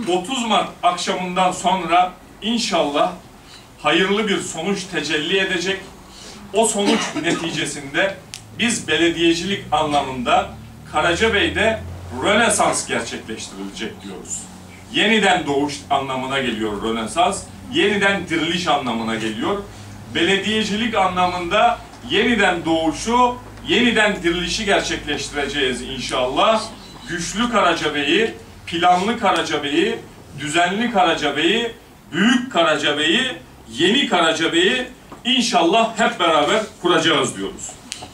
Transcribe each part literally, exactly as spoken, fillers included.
otuz Mart akşamından sonra inşallah hayırlı bir sonuç tecelli edecek. O sonuç neticesinde biz belediyecilik anlamında Karacabey'de Rönesans gerçekleştirilecek diyoruz. Yeniden doğuş anlamına geliyor Rönesans, yeniden diriliş anlamına geliyor. Belediyecilik anlamında yeniden doğuşu, yeniden dirilişi gerçekleştireceğiz inşallah. Güçlü Karacabey'i, planlı Karacabey'i, düzenli Karacabey'i, büyük Karacabey'i, yeni Karacabey'i inşallah hep beraber kuracağız diyoruz.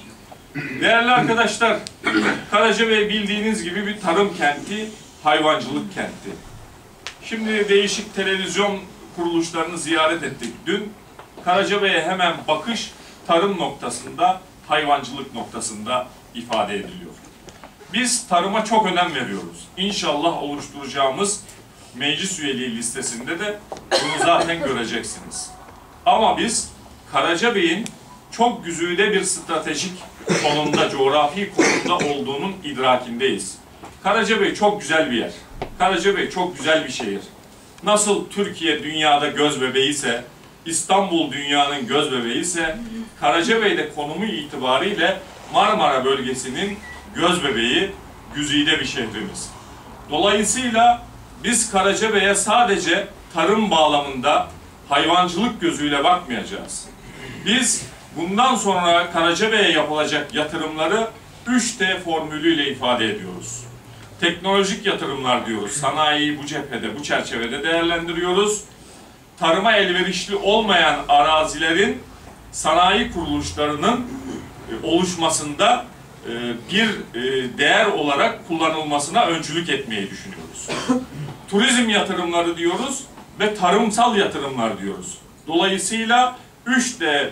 Değerli arkadaşlar, Karacabey bildiğiniz gibi bir tarım kenti, hayvancılık kenti. Şimdi değişik televizyon kuruluşlarını ziyaret ettik dün. Karacabey'e hemen bakış tarım noktasında, hayvancılık noktasında ifade ediliyor. Biz tarıma çok önem veriyoruz. İnşallah oluşturacağımız meclis üyeliği listesinde de bunu zaten göreceksiniz. Ama biz Karacabey'in çok güzide bir stratejik konumda, coğrafi konumda olduğunun idrakindeyiz. Karacabey çok güzel bir yer. Karacabey çok güzel bir şehir. Nasıl Türkiye dünyada göz bebeği ise, İstanbul dünyanın göz bebeği ise, Karacabey'de konumu itibariyle Marmara bölgesinin göz bebeği, güzide bir şehrimiz. Dolayısıyla biz Karacabey'e sadece tarım bağlamında hayvancılık gözüyle bakmayacağız. Biz bundan sonra Karacabey'e yapılacak yatırımları üç T formülüyle ifade ediyoruz. Teknolojik yatırımlar diyoruz. Sanayiyi bu cephede, bu çerçevede değerlendiriyoruz. Tarıma elverişli olmayan arazilerin sanayi kuruluşlarının oluşmasında bir değer olarak kullanılmasına öncülük etmeyi düşünüyoruz. Turizm yatırımları diyoruz ve tarımsal yatırımlar diyoruz. Dolayısıyla üç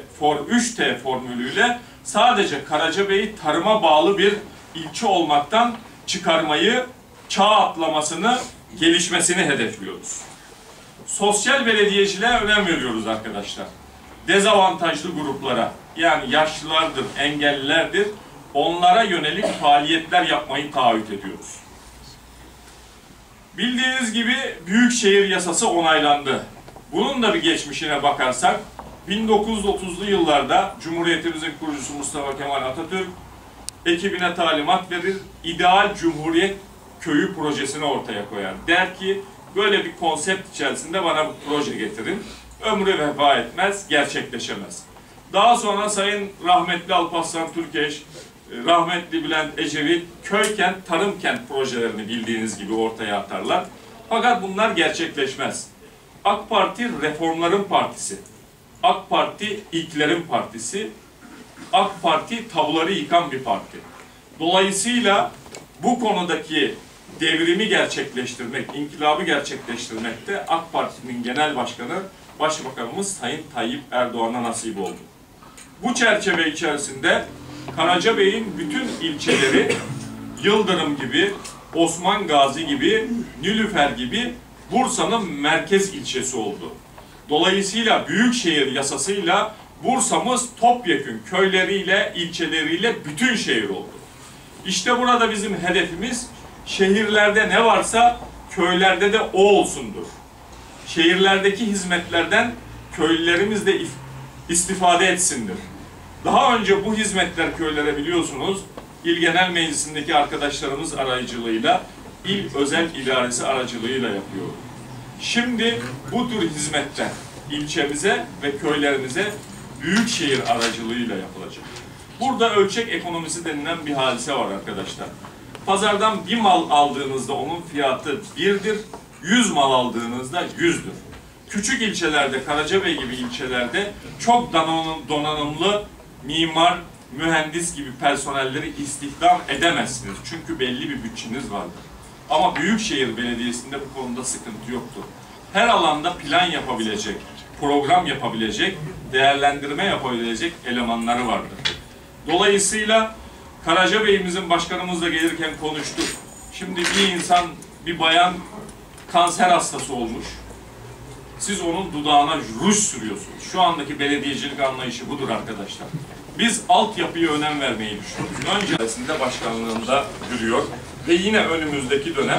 T formülüyle sadece Karacabey'i tarıma bağlı bir ilçe olmaktan çıkarmayı, çağ atlamasını, gelişmesini hedefliyoruz. Sosyal belediyeciliğe önem veriyoruz arkadaşlar. Dezavantajlı gruplara, yani yaşlılardır, engellilerdir, onlara yönelik faaliyetler yapmayı taahhüt ediyoruz. Bildiğiniz gibi Büyükşehir Yasası onaylandı. Bunun da bir geçmişine bakarsak, bin dokuz yüz otuzlu yıllarda Cumhuriyetimizin kurucusu Mustafa Kemal Atatürk ekibine talimat verir, ideal Cumhuriyet Köyü projesini ortaya koyar. Der ki, böyle bir konsept içerisinde bana bir proje getirin. Ömrü vefa etmez, gerçekleşemez. Daha sonra Sayın rahmetli Alparslan Türkeş, rahmetli Bülent Ecevit, köy kent, tarım kent projelerini bildiğiniz gibi ortaya atarlar. Fakat bunlar gerçekleşmez. AK Parti reformların partisi. AK Parti ilklerin partisi. AK Parti tabuları yıkan bir parti. Dolayısıyla bu konudaki devrimi gerçekleştirmek, inkılabı gerçekleştirmekte AK Parti'nin genel başkanı, Başbakanımız Sayın Tayyip Erdoğan'a nasip oldu. Bu çerçeve içerisinde Karacabey'in bütün ilçeleri Yıldırım gibi, Osman Gazi gibi, Nilüfer gibi Bursa'nın merkez ilçesi oldu. Dolayısıyla Büyükşehir Yasası'yla Bursa'mız topyekün köyleriyle, ilçeleriyle bütün şehir oldu. İşte burada bizim hedefimiz şehirlerde ne varsa köylerde de o olsundur. Şehirlerdeki hizmetlerden köylülerimiz de istifade etsindir. Daha önce bu hizmetler köylere biliyorsunuz İl Genel Meclisi'ndeki arkadaşlarımız aracılığıyla, İl Özel İdaresi aracılığıyla yapıyor. Şimdi bu tür hizmetler ilçemize ve köylerimize büyükşehir aracılığıyla yapılacak. Burada ölçek ekonomisi denilen bir hadise var arkadaşlar. Pazardan bir mal aldığınızda onun fiyatı birdir, yüz mal aldığınızda yüzdür. Küçük ilçelerde, Karacabey gibi ilçelerde çok donanımlı mimar, mühendis gibi personelleri istihdam edemezsiniz. Çünkü belli bir bütçeniz vardır. Ama Büyükşehir Belediyesi'nde bu konuda sıkıntı yoktur. Her alanda plan yapabilecek, program yapabilecek, değerlendirme yapabilecek elemanları vardır. Dolayısıyla Karacabey'imizin başkanımızla gelirken konuştuk. Şimdi bir insan, bir bayan kanser hastası olmuş. Siz onun dudağına ruj sürüyorsunuz. Şu andaki belediyecilik anlayışı budur arkadaşlar. Biz altyapıya önem vermeyi düşünüyoruz. Öncesinde başkanlığında yürüyor ve yine önümüzdeki dönem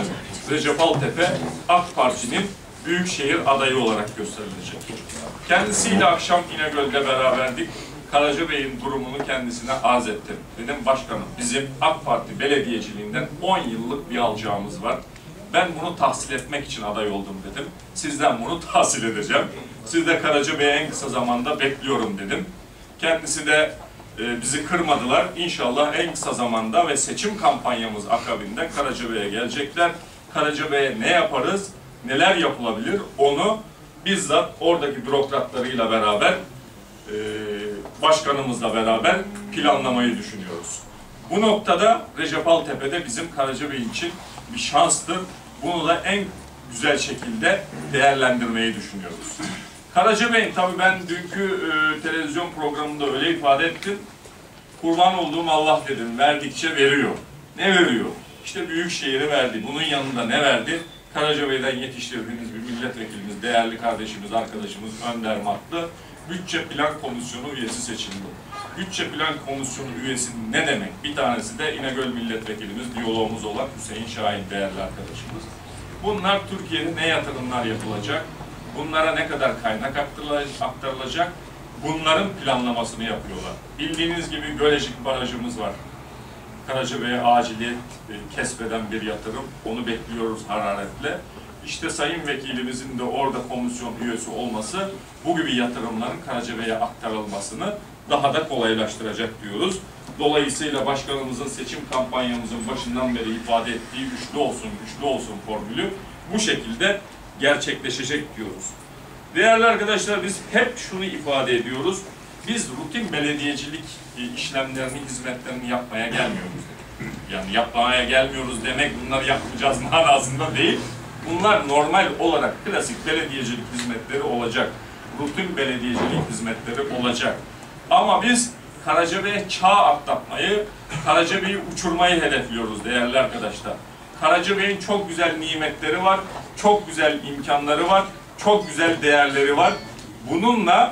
Recep Altepe AK Parti'nin Büyükşehir adayı olarak gösterilecek. Kendisiyle akşam İnegöl'de beraberdik. Karacabey'in durumunu kendisine arz ettim. Dedim başkanım, bizim AK Parti belediyeciliğinden on yıllık bir alacağımız var. Ben bunu tahsil etmek için aday oldum dedim. Sizden bunu tahsil edeceğim. Siz de Karacabey'e en kısa zamanda bekliyorum dedim. Kendisi de e, bizi kırmadılar. İnşallah en kısa zamanda ve seçim kampanyamız akabinde Karacabey'e gelecekler. Karacabey'e ne yaparız, neler yapılabilir onu bizzat oradaki bürokratlarıyla beraber, e, başkanımızla beraber planlamayı düşünüyoruz. Bu noktada Recep Altepe'de bizim Karacabey için bir şanstır. Bunu da en güzel şekilde değerlendirmeyi düşünüyoruz. Karacabey'in, tabii ben dünkü e, televizyon programında öyle ifade ettim. Kurban olduğum Allah dedim, verdikçe veriyor. Ne veriyor? İşte Büyükşehir'i verdi. Bunun yanında ne verdi? Karacabey'den yetiştirdiğimiz bir milletvekilimiz, değerli kardeşimiz, arkadaşımız Önder Matlı, Bütçe Plan Komisyonu üyesi seçildi. Bütçe Plan Komisyonu üyesi ne demek? Bir tanesi de İnegöl milletvekilimiz, diyalogumuz olan Hüseyin Şahin, değerli arkadaşımız. Bunlar Türkiye'de ne yatırımlar yapılacak? Bunlara ne kadar kaynak aktarılacak? Bunların planlamasını yapıyorlar. Bildiğiniz gibi Gölecik Barajımız var. Karacabey'e aciliyet kesbeden bir yatırım. Onu bekliyoruz hararetle. İşte Sayın Vekilimizin de orada komisyon üyesi olması bu gibi yatırımların Karacabey'e aktarılmasını daha da kolaylaştıracak diyoruz. Dolayısıyla başkanımızın seçim kampanyamızın başından beri ifade ettiği güçlü olsun, güçlü olsun formülü bu şekilde gerçekleşecek diyoruz. Değerli arkadaşlar, biz hep şunu ifade ediyoruz. Biz rutin belediyecilik işlemlerini, hizmetlerini yapmaya gelmiyoruz. Yani yapmaya gelmiyoruz demek bunları yapmayacağız manasında değil. Bunlar normal olarak klasik belediyecilik hizmetleri olacak. Rutin belediyecilik hizmetleri olacak. Ama biz Karacabey'e çağ atlatmayı, Karacabey'i uçurmayı hedefliyoruz değerli arkadaşlar. Karacabey'in çok güzel nimetleri var, çok güzel imkanları var, çok güzel değerleri var. Bununla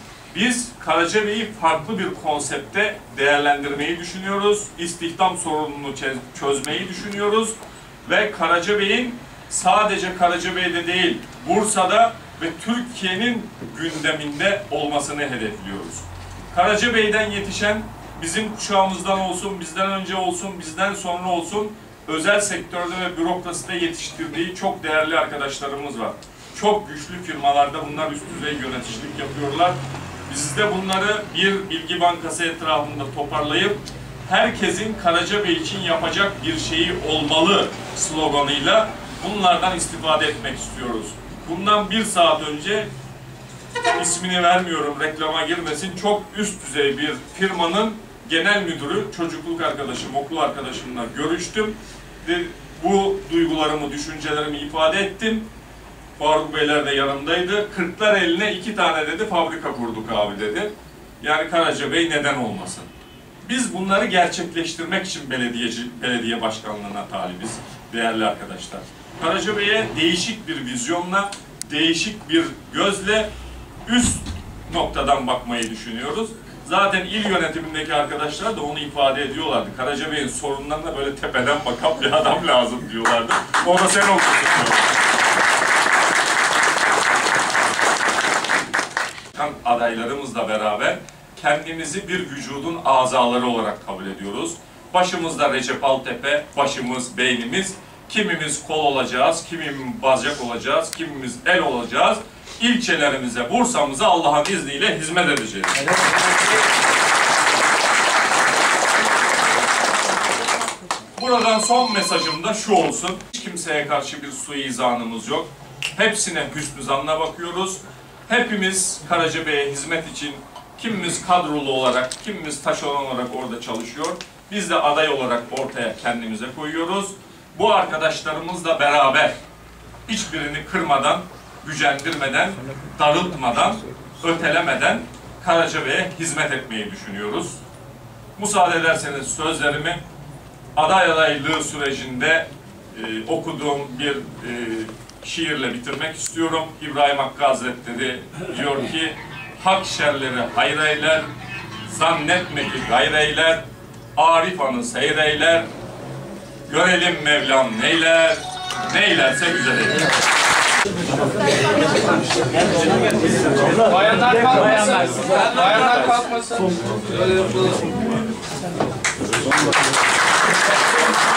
biz Karacabey'i farklı bir konsepte değerlendirmeyi düşünüyoruz. İstihdam sorununu çözmeyi düşünüyoruz. Ve Karacabey'in sadece Karacabey'de değil, Bursa'da ve Türkiye'nin gündeminde olmasını hedefliyoruz. Karacabey'den yetişen, bizim kuşağımızdan olsun, bizden önce olsun, bizden sonra olsun, özel sektörde ve bürokraside yetiştirdiği çok değerli arkadaşlarımız var. Çok güçlü firmalarda bunlar üst düzey yöneticilik yapıyorlar. Biz de bunları bir bilgi bankası etrafında toparlayıp herkesin Karacabey için yapacak bir şeyi olmalı sloganıyla bunlardan istifade etmek istiyoruz. Bundan bir saat önce, ismini vermiyorum reklama girmesin, çok üst düzey bir firmanın genel müdürü, çocukluk arkadaşım, okul arkadaşımla görüştüm. Bu duygularımı, düşüncelerimi ifade ettim. Faruk Beyler de yanımdaydı. Kırklar eline iki tane dedi, fabrika kurduk abi dedi. Yani Karacabey neden olmasın? Biz bunları gerçekleştirmek için belediyeci, belediye başkanlığına talibiz değerli arkadaşlar. Karacabey'e değişik bir vizyonla, değişik bir gözle üst noktadan bakmayı düşünüyoruz. Zaten il yönetimindeki arkadaşlar da onu ifade ediyorlardı. Karacabey'in sorunlarına böyle tepeden bakan bir adam lazım diyorlardı. O da sen olursun diyorlar. Adaylarımızla beraber kendimizi bir vücudun azaları olarak kabul ediyoruz. Başımızda Recep Altepe, başımız, beynimiz, kimimiz kol olacağız, kimimiz bacak olacağız, kimimiz el olacağız. İlçelerimize, Bursa'mıza Allah'ın izniyle hizmet edeceğiz. Buradan son mesajım da şu olsun. Hiç kimseye karşı bir suizanımız yok. Hepsine hüsnü zanla bakıyoruz. Hepimiz Karacabey'e hizmet için kimimiz kadrolu olarak, kimimiz taşeron olarak orada çalışıyor. Biz de aday olarak ortaya kendimize koyuyoruz. Bu arkadaşlarımızla beraber hiçbirini kırmadan, gücendirmeden, darıltmadan, ötelemeden Karacabey'e hizmet etmeyi düşünüyoruz. Müsaade ederseniz sözlerimi aday adaylığı sürecinde e, okuduğum bir e, şiirle bitirmek istiyorum. İbrahim Hakkı Hazretleri diyor ki, hak şerleri hayreyler, zannetme ki gayreyler, Arif anı seyreyler, görelim Mevlam neyler, neylerse güzel eyler. Bayanlar kalkmasın. Bayanlar kalkmasın. Böyle yapalım.